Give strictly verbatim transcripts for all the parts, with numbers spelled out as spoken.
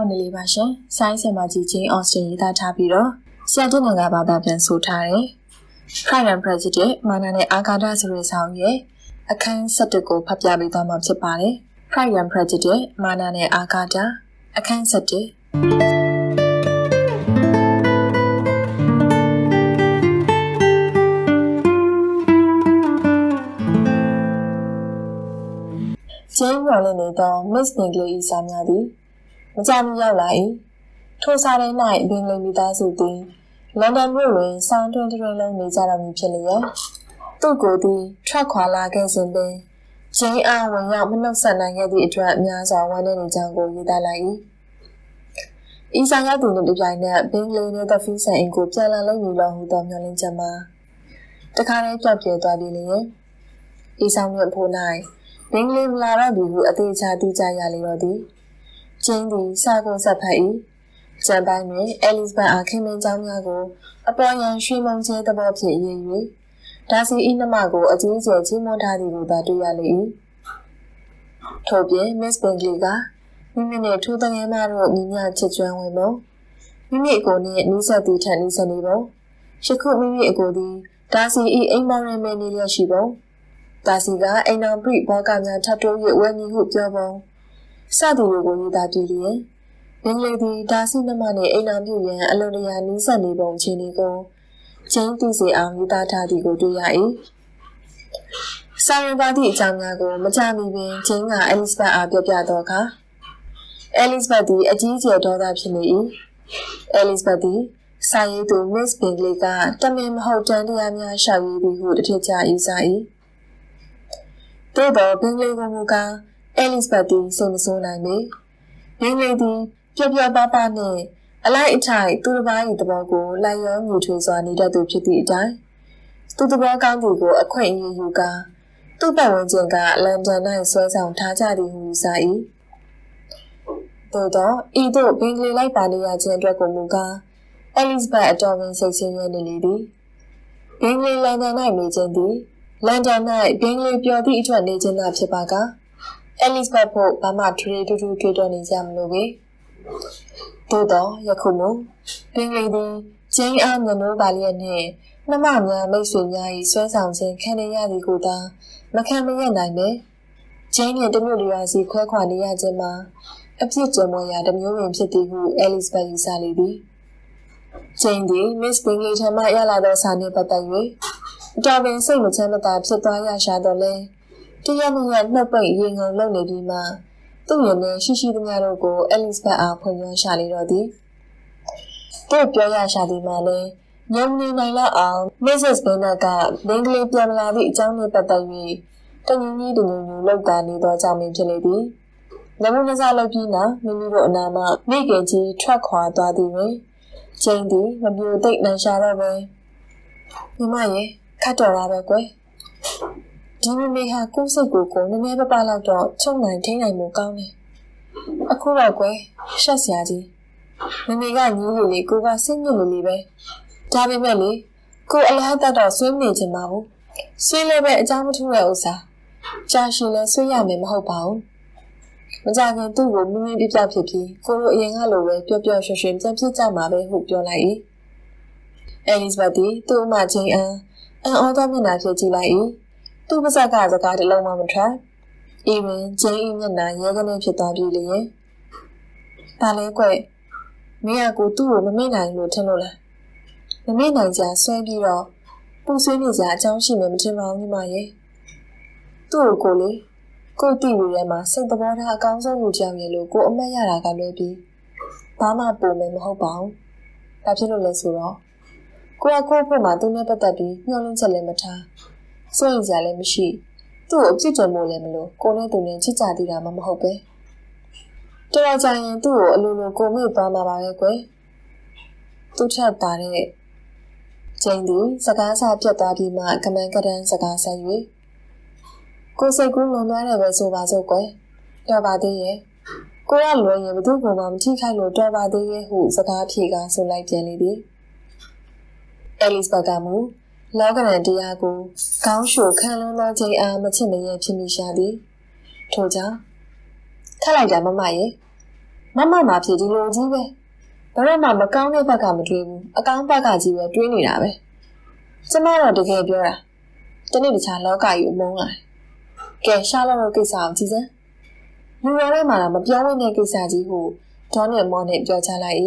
Mama Nilibasha, Science and Magic Australia that Tapiro, Saturn and Gabada and Sotare, Prime President, Manane Agada Surisauye, a can Satiko Papiabita Mapsipare, Prime President, Manane Agada, a can Sati. Jane Rollinito, Miss Bingley is Samyadi. Jam Yalai. Two Saturday night, Bingley Midasuti. London Ruin, Sound twenty long Nizarami Pelia. Two goody, Traquala Gazimbe. Jane Ann when Yaman Sana get the trap Nasa one any jungle Yidalai. Isayadu the Vina, Bingley near the Fisa in Gupjala Lamila who dominated Jama. The carriage of your daddy. Isam Punai. Bingley Lara Bihu a teacher teacher Yalirodi. Jane the Sago Sapai. Jabane, Alice by Akimen Jamago, a boy and she mounted the Bobby Ye. Does he in the Mago a teacher Timotadi Buddha Yali? Toby, Miss Bingliga. Mimine to the Yamaro Nina Chichuan Wemo. Mimi go near Nisa di Chinese Nibo. She could Mimi Godi. Does he eat a more many Shibo? Dasiga a now breed Bogana Tato yet when you hook your bow. Sadi will go with that dealie. Young lady, Dasi the money a now million, Alodia Nisa Nibo, Chinigo. Jane Dizzy am with that Tadigo do yai. Sorry body Jamago, Majami being Jinga, Elizabeth Abiadoka. Elizabeth, a Gigi daughter Pini. Elizabeth, Saye to Miss Bingliga, Tamim Hotandiamia Shawi, the hood teacher Isai. Todo Bingley Gomuga, Elizabeth, same so name. Bingley, Pia Baba ne, a light tie, to the body the bogo, lie on you to so I need to pity die. To the bogandigo, a quaint yuga. To Bawanjanga, London and sweats on Tajadi Husai. Todo, Edo, Bingley like Badia Jendra Gomuga, Elizabeth adoring sixteen year lady. Bingley London I made Jendi. London night, Bingley Beauty to a legend of Chibaga. Elizabeth Pope, Bama trade to do trade on his yam lobby. Todo, Yakumo. Bingley D. Jane Ann the no valiant hair. Mamma makes you yai, sweats out and Kenya the Guda. Macamia name. Jane and the Mudiasi Quaquania Gemma. A picture moya the Murim City who Elizabeth is a lady. Jane D. Miss Bingley to my Yalado Sani Patawe. Driving same with time at Sotaya Shadole. To young yet no point ying on lonely Bima. To your she she the Yarogo, Elizabeth up on your Shali Roddy. Don't Joya Shadi Male. Young Nila Al, Missus Benaga, Bingley Plamlavi, Johnny Patawi. Don't you need a new look danny or Jammy Lady? Lamunazala Pina, Mimi Nama, Miggy, Trakwa, Daddy. Jane D, when you take Nashara away. Yamaye. Catarabque. Jimmy may have Goose Google, and never ballad dog, two nineteen and more gummy. A Kuraque, Shasiadi. Mimiga newly go a single libe. Dabby Melly, go allow that or swim nature mao. Swim a jam to Rosa. Jashila Suyam Hopao. Mazagan do woman be blappy, go young alloway, your shrimps and pizza mabe, hope your lie. Elizabeth, do matching a. And all the men at Tilai. Two was a gas got a long moment trap. Even Jane and I, Yagan and Pitabi. Paleque. May I go to the main line, Lieutenant? The main line just swam you off. Pussy is a town she meant around my. Two gully. Go to Yama, send the water a council with Jammy, go on my Yaraga baby. Bama boom and hopao. Absolutely raw. Go a corpora to never tabby, yawning salemata. So is a lemishi. Two objects are more lemelo, go to Nenchitadi Ramam Hope. To a giant two, a lulu go me Bama Bareque. To chat Tare. Jane D. Sagasa Piatabi Ma, Kamankadan Sagasa Yui. Go say good no matter so vasoque. Yabade. Go a lawyer with two mamma Tikalo Dabade, who Saga Piga so like Jelly. Alice Bagamu, Logan and Diago, Counsho, Kalana J. A. Matimaya Chimishadi. Toja. Kalagama Maye. Mama mà thì đi lô gì vậy? Bà nói mà mà cao này bà cả một chuyện, à cao bà cả gì vậy? Chuyện này là vậy. Chứ mà nó được cái biểu à? Cho nên để trả lo cả yếu mong lại. Kẻ sao lo cái sao chứ thế? Nhưng mà mà là mà biểu với này cái sao gì hù, cho nên mòn hẹp cho trả lại.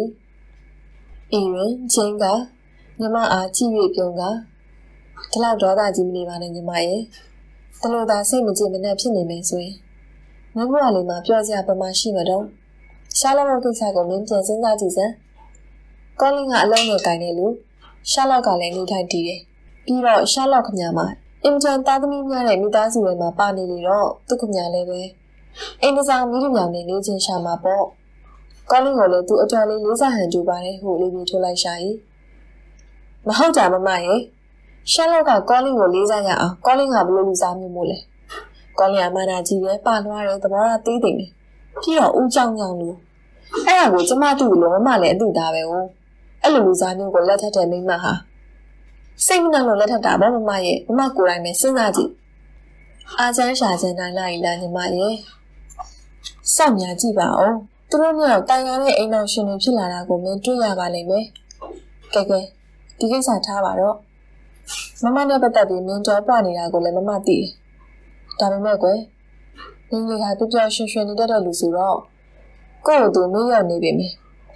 Ý rồi, chén cả, nhưng mà à chi về biểu cả. Thế là đó là gì mình mà này nhưng mà ấy. Thế là ta xem mình chỉ mình làm chuyện này mình rồi. Nếu mà lại mà biểu ra bà mà xí mà đâu. Sao lo cái sao của mình chân sinh ra gì thế? Con linh hạ lâu người cái này luôn. Sao lo cả lại người thay đi đấy. Vì rồi sao lo không nhà mà. Em chân ta tâm nhà này mi ta gì mà ba này rồi tôi không nhà này về. Em bây giờ mi được nhà này lấy chân sao mà bỏ. Con linh gọi là tôi ở cho lấy lấy ra hàng chục bài này hộ lấy về cho lại sai. Mà không trả mà mày ấy. Sao lo cả con linh gọi lấy ra nhà con linh hạ bự ra mi mua lấy. Con linh mà là gì vậy ba loa rồi tao bảo là tí tỉnh này. Khi đó u trong nhau luôn. Ai à của cho ma tụi nó mà lại tụi ta về ô. Ai lù ra nhưng còn lẽ thật trẻ mình mà hả? Sinh năng lượng lẽ thật đã bao mà vậy, mà của lại mày sinh ra gì? À chán xả chán này lại là như mà vậy. Sao nhà chị bảo? Tôi nói nhiều tay ngay anh nào xin được là là của mình chưa nhà bà lấy mấy. Cái cái, thì cái xả tha bà đó. Mama này bắt đầu bị mình cho bà này là của lấy mama tỉ. Ta mới mẹ quấy. Nhưng người hai biết cho xuyên xuyên đi đất ở lũ sủi đó. Cô ở tụi mấy giờ này bị mẹ.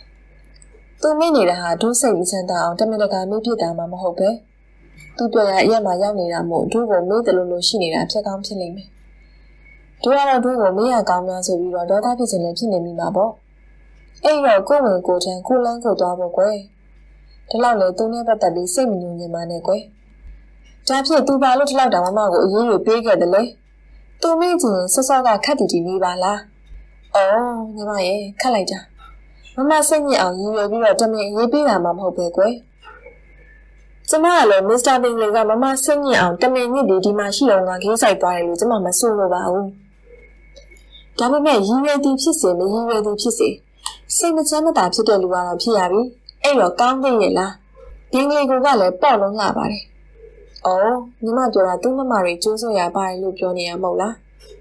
Tụi mấy này là hà trú xây bị chân tạo, cho nên là cả mấy biết đã mà mà hộp ấy. Tụi tôi là yên mà giao này là một trú của mấy tờ lô lô xí này là phía cao trên lấy mẹ. Trú là trú của mấy nhà cao nhà rồi bị rồi đó ta phía trên lấy phía này mình mà bỏ. Ê rồi cô mình cổ trang cô lên cổ tòa bỏ quay. Thế nào lấy tôi nên bắt tập bị xây mình nhiều nhà mà này quay. Trả phía tụi ba lúc lao đảo mà của ý rồi bê kể được lấy. Tụi mấy chỉ sơ sơ cả khát thì chỉ đi bà la. Ồ, nhưng mà ấy, khát lại chả. Mama sinh nhị ảo như vậy bây giờ cho mẹ ý biết là mầm hộp về quấy. Chứ mà là mít tơ Bean lấy ra mama sinh nhị ảo cho mẹ như đi đi mà xí đầu ngà khí xảy toài rồi chứ mà mà xô lô bảo. Cho mẹ mẹ ý vậy đi phía xế mẹ ý vậy đi phía xế. Sinh mà chán mà tạp chứ đời lùa là phía à bí. Ê rồi con về vậy là. Tiếng lấy cô gà lấy bỏ lông lạ bà đây. Ồ, nhưng mà tôi là tôi mà mà rồi chú rồi à bà lùa cho nè màu lá.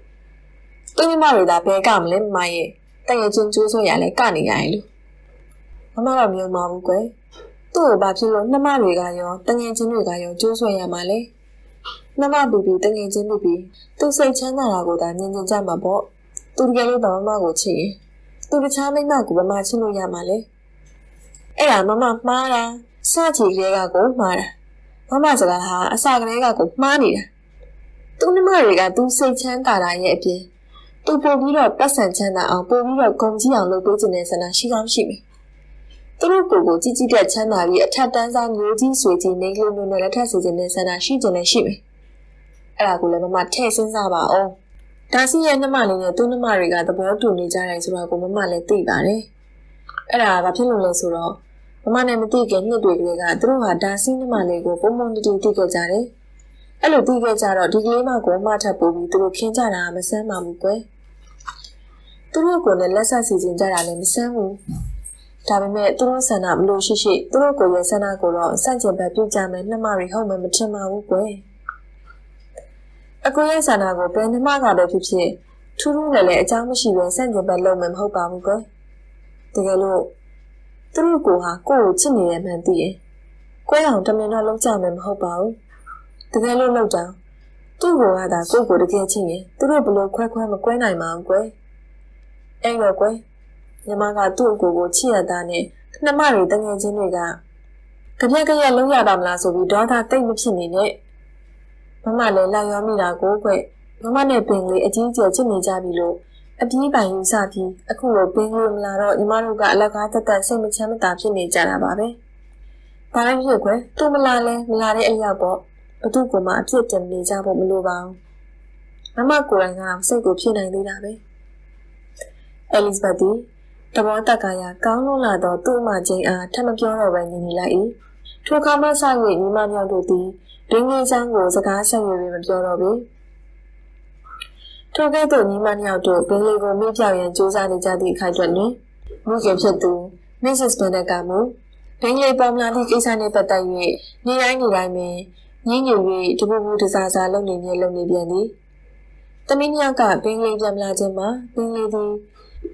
Tôi mà rồi đã bé cảm lên mày. Tại vì chân chú rồi à lấy cả này gái luôn. Mama làm nhiều mà không quấy. Tôi ở bà phía lớn năm mà rồi gái yo, tăng nghe chân rồi gái yo chú rồi à mà lấy. Năm mà bì bì tăng nghe chân bì bì. Tôi xây chán là của ta nhân dân cha mà bỏ. Tôi gái lúc đó mama của chị. Tôi đi cha mấy mà của mama chân rồi à mà lấy. Ê là mama mà ra. Sao chị ghé gà của mà ra. Mama sẽ là hả, sao ghé gà của mà đi ra. Tôi năm mà rồi gà tôi xây chán cả lại nhẹ bì. Tôi bố bí rồi bắt sản chán là ảo bố bí rồi công chí ảo lô bố chân này sản là xí gám xí mình. Tôi nói cổ cổ chí chí đẹp chán là vì thật đáng ra nhớ chí xuế chí nên lưu nôn này là thật sự chân này sản là xí chân này xí mình. Ê là cổ là mà mặt thê sinh ra bảo ô. Đã xí yên nằm mà lên nhờ tôi nằm mà rồi gà ta bố tù này ra này rồi cổ mà lên tỉ bà đấy. Ê là bà phiên lùng lên rồi đó. Mà này mình tỉ kén như tuổi kìa gà tôi nói đã xí nằm mà lên cổ bố môn đi tỉ kìa ra đấy. Ê lũ tỉ kìa ra đó đi lấy mà cổ mà thật bố bí tôi khen ra là mà xem mà mù quê. Tôi nói cổ này là sao xí chân ra là lên xem mù. Đã bởi mẹ tôi nói sản nạm lô xí xí, tôi nói cổ dạy sản nạ cổ đó, sản chân bà biểu cha mẹ nằm mà rồi không mà mất chân mà vô quê. À cô dạy sản nạ cổ bên nằm mà gà đời phép xí, thu rung lại lại cháu mới xí bên sản chân bà lâu mà không bà vô quê. Thế cái lộ, tôi nói cổ hả, cổ chân này em hẳn tỉ ấy. Quê hỏng trăm nên nó lâu cha mẹ không bà vô. Thế cái lộ lâu cháu, tôi cổ hả đã cô cổ được kia chỉnh ấy, tôi nói bà lâu khoe khoe mà quê này mà không quê. Em rồi quê. Nhưng mà gà tụi của cô chi là ta nè, nằm mà rồi ta nghe trên người gà. Cái này cái nhà lúc nhà đàm là số vì đó ta tích một chỉ này nè. Mama lấy lại yo mi là cô quậy. Mama này bình lấy ở chỉ chỉ trên này ra bị lộ. Ở chỉ bài hình sao thì, ở khu lộ bình luôn là rồi nhưng mà lúc gà là gà ta ta xem một trăm một tám trên này ra là bà bé. Bà nói gì quậy, tôi mà la lên, la đấy anh vào bỏ. Và tôi của mà chưa chấm này ra bộ mình lô vào. Mama của anh làm xây của phía này đi là bé. Elizabeth tao bảo ta cả nhà cao luôn là đó tụi mà chị à thằng nó kêu rồi vậy nhìn lại thu khám mà sao vậy nhưng mà nhau đồ tí đến nghe sang của sa cá sang người mà kêu rồi biết thu cái tụi nhưng mà nhau đồ bên lê gồm mấy biểu hiện chú ra để ra thì khai chuẩn đấy mua kiếm chuyện từ missus Benega mu bên lê bom là thì cái sang này bắt tay vậy như ai như ai mẹ như nhiều người thì bố bố thì ra ra lâu này nhiều lâu này biển đi ta mình nhau cả bên lê bom là chứ mà bên lê thì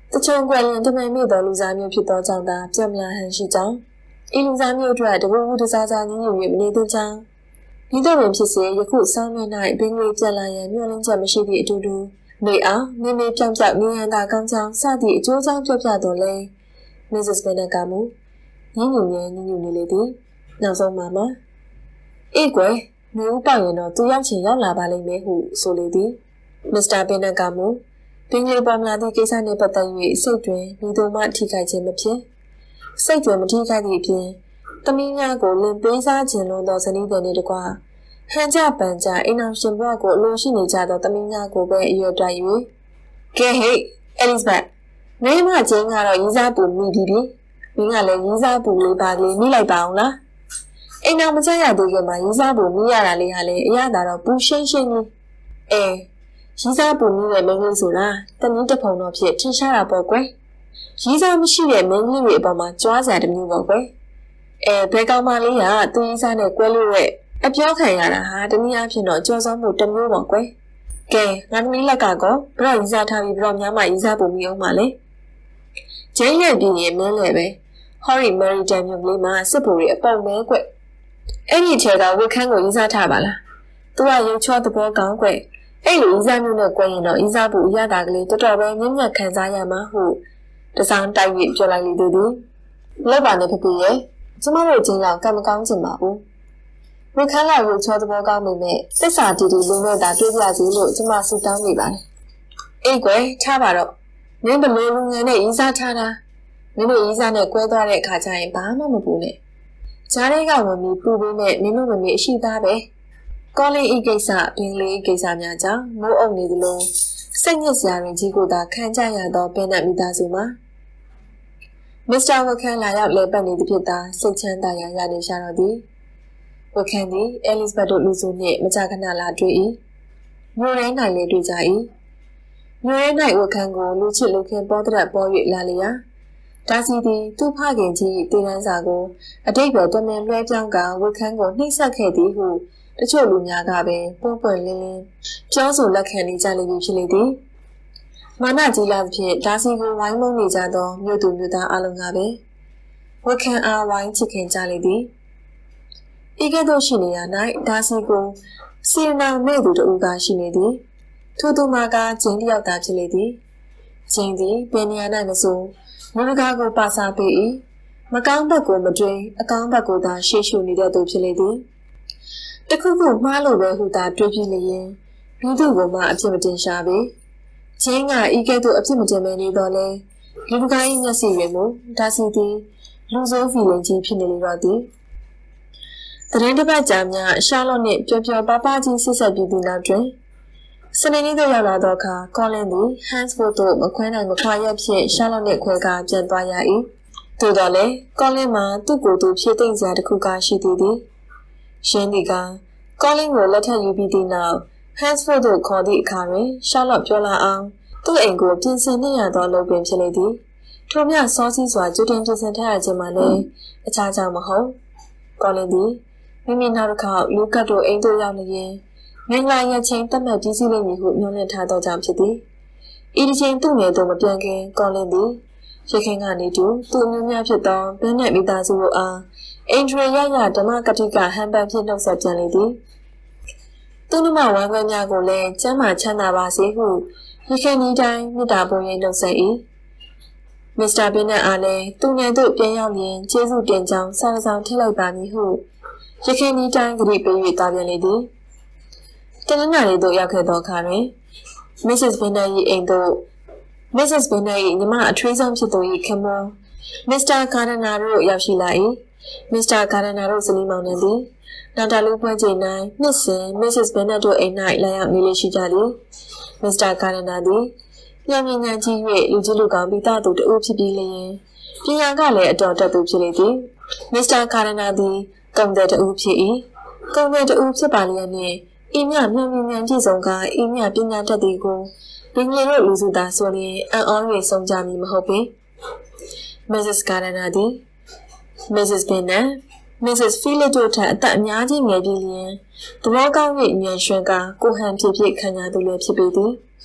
တချို့ကွယ်လင်တမန်မြေတော်လူစားမျိုးဖြစ်သောကြောင့်သာပြက်မလာဟန်ရှိကြောင်းဤလူစားမျိုးအတွက်တပူပူတစားစားညှိညူ၍မနေသင့်ကြောင်းဒီတော့ပင်ဖြစ်စေယခုစောင်းမြ၌ဘင်းလေးပြက်လာရန်မျှော်လင့်ချက်မရှိသည့်အတူတူနေအောင်နေနေပြောင်ပြောင်နေရန်သာကောင်းကြောင်းစသည့်အကျိုးကြောင့်ပြောပြတော်လဲမစ္စစ်ဘနကမူညှိညူရန်ညှိညူနေလေသည်နောက်ဆုံးမှာမှာအေးကွယ်နေဦးပေါရင်တော့သူရောက်ချင်ရောက်လာပါလိမ့်မယ်ဟုဆိုလေသည်မစ္စတာဘနကမူပင်ကြီးပေါ်မလာသည့်ကိစ္စနှင့်ပတ်သက်၍စိတ်တွင်မိသူမှထိခိုက်ခြင်းမဖြစ်စိတ်တွင်မထိခိုက်သည့်အပြင်တမင်းများကိုလင်ပေးစားခြင်းလွန်သောဇနီးသည်နှင့်တကွဟန်ကြပန်ကြအိမ်အောင်ရှင်ဘဝကိုအလိုရှိနေကြသောတမင်းများကိုပဲအရွယ်တိုက်၍ကဲဟေ့အဲလစ်ဘတ်မင်းမချင်းကတော့ရီးစားပူမိပြီးပြီမင်းကလည်းရီးစားပူလေးပါကလေးမိလိုက်ပါအောင်လားအိမ်အောင်မကြရသေးခင်မှာရီးစားပူမိရတာလေးဟာလေအရသာတော့ပူရှင်းရှင်းကြီးအဲရီးစားပူမိတဲ့မင်းကြီးဆိုတာတနည်းတစ်ဖုံတော့ဖြစ်ထင်ရှားတာပေါ့ကွယ်ရီးစားမရှိတဲ့မင်းကြီးတွေအပေါ်မှာကြွားစရာတမျိုးပေါ့ကွယ်အဲဘယ်ကောင်မလေးကသူရီးစားနဲ့ကွဲလို့တဲ့အပြောခံရတာဟာတနည်းအားဖြင့်တော့ကြော်စောမှုတစ်မျိုးပေါ့ကွယ်ကဲငါသမီးလက်ကကောဘရော့ရီးစားထားပြီးဘရော့များမှရီးစားပူမိအောင်ပါလေကျင်းရဲ့ပြင်းရင်မင်းလည်းပဲဟော်ရီမယ်ရီတန်မြို့လေးမှာစစ်ဗိုလ်တွေအပုံပဲကွအဲ့ဒီထဲကဝက်ခန်းကိုရီးစားထားပါလားသူကရုပ်ချောသဘောကောင်းကွအဲ့လိုရီးစားမျိုးနဲ့ကွရင်တော့ရီးစားပူအရသာကလေးတော်တော်ပဲမြင့်မြတ်ခံစားရမှာဟုတစောင်းတိုက်ပြီးပြောလိုက်လေသည်လောက်ပါနဲ့ဖဖေရဲ့ကျမတို့ချင်းလောက်ကံမကောင်းချင်ပါဘူးဝက်ခန်းလာရုပ်ချောသဘောကောင်းနေနဲ့သစ္စာတီတီလုံးနဲ့တာတွေ့ပြစီလို့ကျမဆုတောင်းနေပါတယ်အေးကွယ်ထားပါတော့မင်းဘလို့လူငယ်နဲ့ရီးစားထားတာမင်းတို့ရီးစားနဲ့ကွဲသွားတဲ့အခါကျရင်ဘာမှမပူနဲ့ဈာတွေကဝင်ပြီးပူပြီးနဲ့မင်းတို့မမေအရှိသားပဲကောလင်းဤကိစ္စဘင်းလေးကိစ္စများကြောင့်မိုးအုပ်နေသလိုစိတ်ညစ်စရာတွေကြီးကိုသာခံကြရသောပင်နဲ့မိသားစုမှာမစ္စတာဝက်ခန်းလာရောက်လဲပတ်နေသဖြင့်သာစိတ်ချမ်းသာရာရနေရှာတော့သည်ဝက်ခန်းသည်အဲလစ်ဘတ်တို့လူစုနှင့်မကြာခဏလာတွေ့၏မြို့ရဲ၌လည်းတွေ့ကြ၏မြို့ရဲ၌ဝက်ခန်းကိုလူချစ်လူခင်ပေါ်တဲ့ပေါ်၍လာလျာဒါစီသည်သူ့ဖခင်ကြီးတည်တန်းစာကိုအတိတ်ပဲတမင်လွှဲပြောင်းကဝက်ခန်းကိုနှိပ်စက်ခဲ့သည်ဟုတချို့လူများကပဲပုံပွင့်လင်းလင်းပြောဆိုလက်ခံနေကြလိမ့်မည်ဖြစ်လေသည်မာနကြီးလာသဖြင့်ဒါစီကိုဝိုင်းမုန်းနေကြသောမြို့သူမြို့သားအလုံးကပဲဝက်ခန်းအားဝိုင်းချစ်ခင်ကြလေသည်ဤကဲ့သို့ရှိနေရ၌ဒါစီကိုစီရနာမဲ့သူတို့ကရှိနေသည်ထို့သူမှာကဂျင်းတယောက်သာဖြစ်လေသည်ဂျင်းသည်ပင်နေရ၌မဆိုလူတကာကိုပါစားပေး၏မကောင်းဘက်ကိုမတွေးအကောင်းဘက်ကိုသာရှေ့ရှုနေတဲ့သူဖြစ်လေသည်တခုခုမှားလို့ပဲဟုသာတွေးပြလျင်လူတို့ကမှအပြစ်မတင်ရှာပေချင်းကဤကဲ့သို့အပြစ်မတင်မဲနေတော့လဲလူတကာ၏မျက်စိတွေမူဒါစီသည်လူဆိုးဖီလင်ကြီးဖြစ်နေလေတော့သည်တရင်တစ်ပတ်ကြာမြရှာလော့နှင့်ပျော်ပျော်ပါပါကြီးဆိတ်ဆက်ပြီးသည့်နောက်တွင်စနေနေ့သို့ရောက်လာသောအခါကောလင်သည်ဟန်စ်ဖို့သို့မခွဲနိုင်မခွာရဖြင့်ရှာလော့နှင့်ခွဲကားပြန်သွားရ၏သို့တော်လည်းကောလင်မှာသူ့ကိုယ်သူဖြည့်သိမ့်စရာတစ်ခုကရှိသေးသည်ရှင်းဒီကကောလင်ကိုလက်ထပ်ယူပြီးသည့်နောက်ဟန်စ်ဖို့သို့ခေါ်သည့်အခါတွင်ရှာလော့ပြောလာအောင်သူ့အိမ်ကိုပြင်ဆင်နေရသောလုပ်ပင်ဖြစ်လေသည်ထိုမြစောစီးစွာကြိုတင်ပြင်ဆင်ထားရခြင်းမှလည်းအခြားကြောင့်မဟုတ်ကောလင်သည်မိမိနောက်တစ်ခါလူကတ်တို့အိမ်သို့ရောက်လျင်မင်္ဂလာရချင်းတတ်မှတ်ကြီးစီးလိမ့်မည်ဟုမျှော်လင့်ထားသောကြောင့်ဖြစ်သည်ဤတစ်ချိန်သူ့ငယ်သို့မပြန်ခင်ကောလင်သည်ရခင်ကနေတူသူ့အမျိုးများဖြစ်သောဘန်းနဲ့မိသားစုတို့အားအင်ဒရီရရဓမ္မကတိကဟန်ပန်ဖြင့်နှုတ်ဆက်ပြန်လေသည်သူ့နမဝမ်းခွဲများကိုလည်းကျမ်းမာချမ်းသာပါစေဟုရခင်ဒီတိုင်းမေတ္တာပို့ရင်းနှုတ်ဆက်၏မစ္စတာဘင်းနဲ့အားလည်းသူ့ငယ်သို့ပြန်ရောက်ရင်ကျေးဇူးတင်ကြောင်းစာဆောင်ထည့်လိုက်ပါမည်ဟုရခင်ဒီတိုင်းကြည့်ပေး၍တာပြန်လေသည်တနင်္လာနေ့သို့ရောက်ခဲ့သောအခါတွင်မစ္စစ်ဘင်းနဲ့၏အိမ်သို့မစ္စစ်ဘင်းနဲ့၏ညီမအထွေးဆုံးဖြစ်သူ၏ခင်မောမစ္စတာကာဒနာတို့ရောက်ရှိလာ၏မစ္စတာကာဒနာတို့ဇနီးမောင်နှံသည်နောက်တာလူပွဲချိန်၌နှစ်စဉ်မစ္စစ်ဘင်းနဲ့တို့အိမ်၌လာရောက်နေလေရှိကြသည်မစ္စတာကာဒနာသည်ညံ့ညံ့ကြီး၍လူကြီးလူကောင်းပြီးသားသူတဦးဖြစ်ပြီးလျင်ပညာကလည်းအတော်တက်သူဖြစ်လေသည်မစ္စတာကာဒနာသည်ကုံတဲ့တဦးဖြစ်၏ကုံတဲ့တဦးဖြစ်ပါလျက်နှင့်ဤမြမြင်မြင်ကြည့်ဆုံးကဤမြပညာတတ်သည်ကိုဘင်္ဂလီတို့လူစုသားဆိုရင်အံ့ဩ၍ဆုံးကြမည်မဟုတ်ပေမစ္စစ်ကာဒနာသည်မစ္စစ်ဘင်နဲ့မစ္စစ်ဖီလစ်တို့ထက်အသက်အများကြီးငယ်ပြီးလျင်သဘောကောင်း၍ဉာဏ်ရွှင်ကကိုဟန်ဖြစ်ဖြစ်ခံရသူလည်းဖြစ်ပေသည်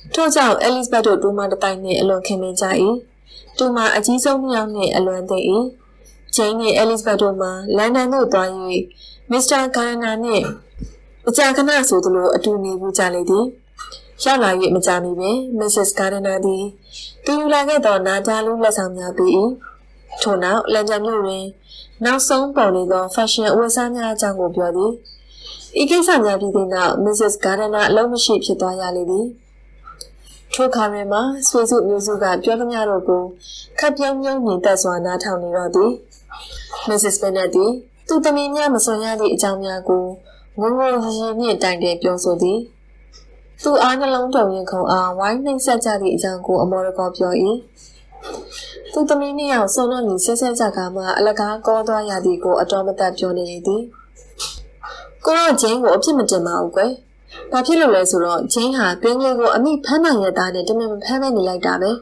ထို့ကြောင့် Elizabeth တို့တူမတစ်တိုင်းနဲ့အလွန်ခင်မင်ကြ၏တူမအကြီးဆုံးနှစ်ယောက်နဲ့အလွန်သိ၏ဂျိန်းနဲ့ Elizabeth တို့မှလန်ဒန်သို့သွား၍ Mister Gardiner နှင့်အကြာခဏဆိုသလိုအတူနေမှုကြလေသည်ရောက်လာ၍မကြာမီပင် Missus Gardiner သည်သူယူလာခဲ့သောနာတာလူလက်ဆောင်များပေး၏ထို့နောက်လန်ဒန်မြို့တွင်နောက်ဆုံးပေါ်နေသော fashion အဝတ်အစားများအကြောင်းကိုပြောသည်ဤကိစ္စများပြီးသည့်နောက် Missus Gardiner အလုံးမရှိဖြစ်သွားရလေသည်ထိုခါတွင်မှဆွေစုမျိုးစုကပြောသမျှတို့ကိုခပ်ပြုံးပြုံးမြင်သက်စွာနားထောင်နေတော့သည် Missus Bennet သည်သူသမီးများမစွန်ရသည့်အကြောင်းများကိုငုံငုံရည်ရည်နှင့်တိုင်တယ်ပြောဆိုသည်သူအားနှလုံးတုံရင်ခုံအားဝိုင်းနှိမ့်ဆက်ကြသည့်အကြောင်းကိုအမော်ရကောပြော၏သူသမီးနှစ်ယောက်ဆုံးတော့နေဆက်ဆက်ကြကမှအလကားကောသွားရသည်ကိုအတော်မတတ်ပြောနေလေသည်ကိုရောဂျင်းကိုအဖြစ်မတင်ပါဘူးကွယ်ဘာဖြစ်လို့လဲဆိုတော့ဂျင်းဟာတွင်းလေးကိုအမိဖမ်းနိုင်ရတာနဲ့တမင်မဖမ်းမဲနေလိုက်တာပဲ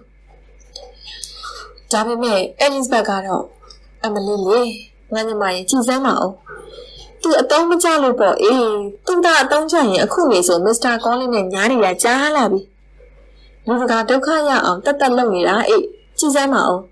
ဒါပေမဲ့ Elizabeth ကတော့အမလေးလေးငါညီမရဲ့ကြည်စမ်းပါအောင်သူအတုံးမကြလို့ပေါ့အေးသူကအတုံးချရင်အခုနေဆို Mister Collins နဲ့ညားနေတာကြားလာပြီလူကဒုက္ခရအောင်တက်တက်လုပ်နေတာအေးကြည်စမ်းပါအောင်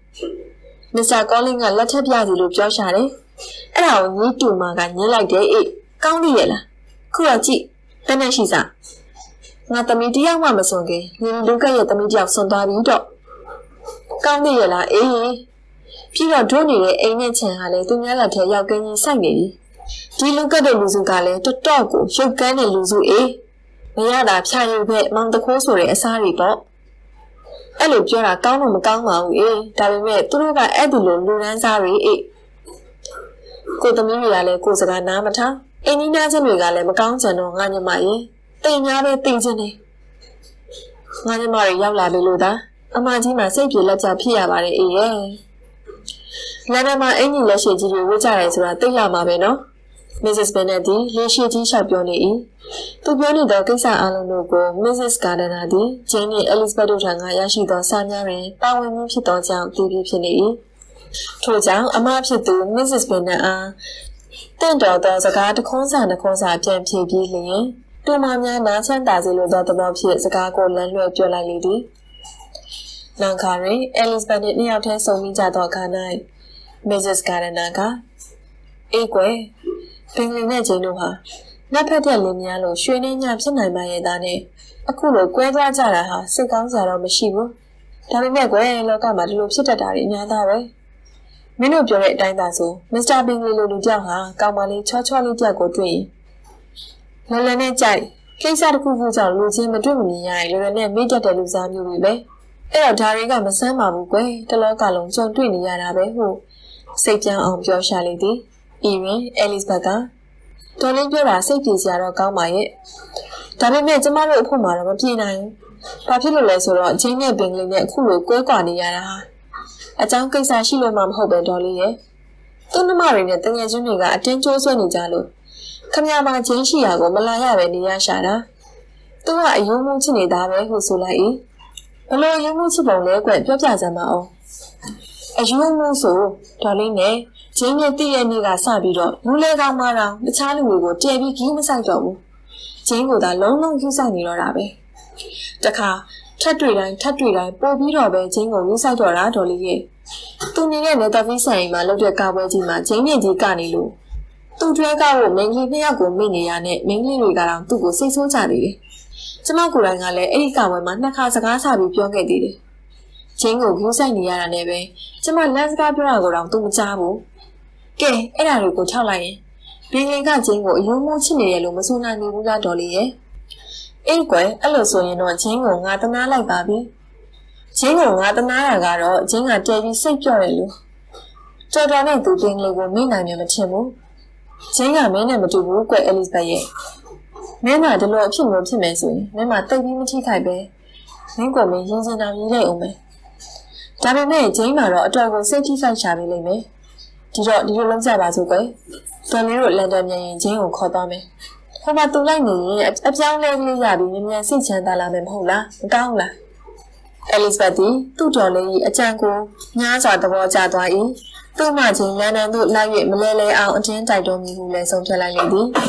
Mister Collins ကလက်ထပ်ပြစီလို့ပြောရှာတယ်အဲ့ဒါကိုညီးတူမကညင်းလိုက်တယ်အေးကောင်းပြီရဲ့လားခုတော့ကြည့်တနေ့ရှိစားငါသမီးတယောက်မှမစွန်ခင်ညီလူကရဲ့သမီးတယောက်စွန်သွားပြီတော့ကောင်းပြီရဲ့လားအေးပြီးတော့ဒုနေတဲ့အိမ်နဲ့ချန်ဟာလည်းသူများလက်ထဲရောက်ကင်းကြီးစိုက်နေပြီဒီလူကတဲ့လူစုကလည်းတော်တော်ကိုရုပ်ကန်းတဲ့လူစုအေးမရတာဖြာရုပ်ပဲမောင်တခိုးဆိုတဲ့အစားတွေပေါ့အဲ့လိုပြောတာကောင်းတော့မကောင်းပါဘူးအေးဒါပေမဲ့သူတို့ကအဲ့ဒီလိုလူရန်စားတွေအေးကိုသမီးတွေကလည်းကိုစကားနားမထားအင်းကြီးနားချင်းတွေကလည်းမကောင်းကြတော့ငါညီမရေတိမ်များပဲတိမ်ချင်းနေငါညီမတွေရောက်လာပြီလို့သာအမကြီးမှစိတ်ပြေလက်ကြဖြစ်ရပါတယ်အေးရဲ့လမ်းထဲမှာအင်ကြီးလက်ရှိကြီးတွေဝှက်ကြရဲဆိုတာသိလာမှာပဲနော် Missus Bennet သည်လက်ရှိကြီးလျှောက်ပြောနေ၏သူပြောနေသောကိစ္စအလုံးတို့ကို Missus Gardiner သည်ဂျင်းနှင့် Elizabeth တို့ထံကရရှိသောစာများတွင်ပါဝင်မှုဖြစ်သောကြောင့်တည်ပြီးဖြစ်နေ၏ထို့ကြောင့်အမဖြစ်သူ Missus Bennet အားတင့်တော်သောစကားတစ်ခွန်းစာတစ်ခွန်းစာပြန်ဖြေပြီးလျင်တူမများနားချမ်းသာစေလိုသောသဘောဖြင့်စကားကိုလမ်းလွှဲပြောလိုက်လေသည်နောက်ခါတွင် Elizabeth နှင့်နှစ်ယောက်တည်းဆုံမိကြသောအခါ၌ Missus Gardiner ကအေးကွယ်ပင်လင်နဲ့ချင်းတို့ဟာနှစ်ဖက်တဲ့လင်းများလို့ရွှေနှင်းညဖြစ်နိုင်ပါရဲ့သားနဲ့အခုလိုကွဲသွားကြတာဟာစိတ်ကောင်းစရာတော့မရှိဘူးဒါပေမဲ့ကွယ်လောကမှာဒီလိုဖြစ်တတ်တာတွေအများသားပဲမင်းတို့ပြောတဲ့အတိုင်းသာဆို Mister Bingley လိုလူကြောက်ဟာကောင်မလေးချောချောလေးတယောက်ကိုတွေ့ရင်လလနဲ့ကြိုက်ကိစ္စတစ်ခုခုကြောင့်လူချင်းမတွေ့မမြင်ရရင်လောလနဲ့မိတတ်တဲ့လူစားမျိုးတွေပဲအဲ့တော့ဒါတွေကမဆန်းပါဘူးကွယ်တလောကလုံးကြုံတွေ့နေရတာပဲဟုတ်စိတ်ပြောင်းအောင်ပြောရှာလေသည်ဤတွင် Elizabeth ကတော်လေးပြောတာစိတ်ပြေစရာတော့ကောင်းပါရဲ့ဒါပေမဲ့ကျမတို့အဖို့မှာတော့မပြေနိုင်ဘူးဘာဖြစ်လို့လဲဆိုတော့ဂျင်းနဲ့ပင်ကလေးနဲ့အခုလိုကွဲကွာနေရတာဟာအကြောင်းကိစ္စရှိလို့မှမဟုတ်ပဲတော်လေးရဲ့သူ့နှမတွေနဲ့တငယ်ချင်းတွေကအတင်းကျိုးဆွဲနေကြလို့ခမရမှာဂျင်းရှိရာကိုမလာရပဲနေရရှာတာသူကအယုံမှုချစ်နေတာပဲဟုဆိုလိုက်၏ဘလို့အယုံမှုချစ်ပုံလဲကွပြောပြစမ်းပါအောင်အယုံမှုဆိုတော်လေးနဲ့ဂျင်းရဲ့တည့်ရဲ့နေ့ကစပြီးတော့လူလဲကောင်းမှတော့တခြားလူတွေကိုတဲပြီးခီးမဆိုင်တော့ဘူးဂျင်းကသာလုံးလုံးယူဆိုင်နေတော့တာပဲတခါထပ်တွေ့တိုင်းထပ်တွေ့တိုင်းပို့ပြီးတော့ပဲဂျင်းကိုယူဆိုင်တော့တာတော်လေးရဲ့သူနေတဲ့နေတော်ပြီးဆိုင်မှာလုပ်တဲ့ကာပွဲကြီးမှာဂျင်းမြင့်ကြီးကနေလို့သူ့တွဲကောက်ကိုမင်းကြီးနှစ်ယောက်ကိုမိနေရနဲ့မင်းကြီးတွေကတော့သူ့ကိုစိတ်ဆိုးကြနေတယ်ကျမကိုယ်တိုင်ကလည်းအဲ့ဒီကာပွဲမှာနှစ်ခါစကားဆပြီးပြောခဲ့သေးတယ်ဂျင်းကိုယူဆိုင်နေရတာနဲ့ပဲကျမလမ်းစကားပြောတာကိုတော့သူမကြားဘူးကဲအဲ့ဒါတွေကိုထောက်လိုက်ရင်ဘင်္ဂလီကဂျင်းကိုအယုံမှုချစ်နေတယ်လို့မဆိုနိုင်ဘူးလားတော်လေးရဲ့အေးကွယ်အဲ့လိုဆိုရင်တော့ဂျင်းကိုငါတနာလိုက်ပါပြီဂျင်းကိုငါတနာတာကတော့ဂျင်းကတဲပြီးစိတ်ပြော့တယ်လို့တော်တော်နဲ့သူဘင်္ဂလီကိုမိနိုင်မယ်မထင်ဘူးဂျင်းကမင်းနဲ့မတူဘူးကွယ် Elizabeth ရဲ့မင်းကဒီလိုအဖြစ်မျိုးဖြစ်မယ်ဆိုရင်မင်းမတိတ်ပြီးမထိခိုက်ပဲမင်းကမင်းရင်းစင်တောင်ရေးလိုက်အောင်မယ်ဒါပေမဲ့ဂျင်းမှာတော့အတော်ကိုစိတ်ထိခိုက်ရှာပြီးလိမ့်မယ်ဒီတော့ဒီလိုလုံးကြပါစို့ကွယ်တော်လေးတို့လန်ဒန်မြန်ရင်ဂျင်းကိုခေါ်သွားမယ်ဟိုမှာတူလိုက်နေရင်အပြောင်းလဲကလေးရပြီးမြန်မြန်စိတ်ချမ်းသာလာမယ်မဟုတ်လားမကောင်းလား Elizabeth သည်သူ့တော်လေး၏အကြံကိုညားစွာသဘောကျသွား၏သူ့မှချင်းလန်ဒန်သို့လိုက်၍မလဲလဲအောင်အတင်းတိုက်တော်မူဟုလည်းဆုံးဖြတ်လိုက်လေသည်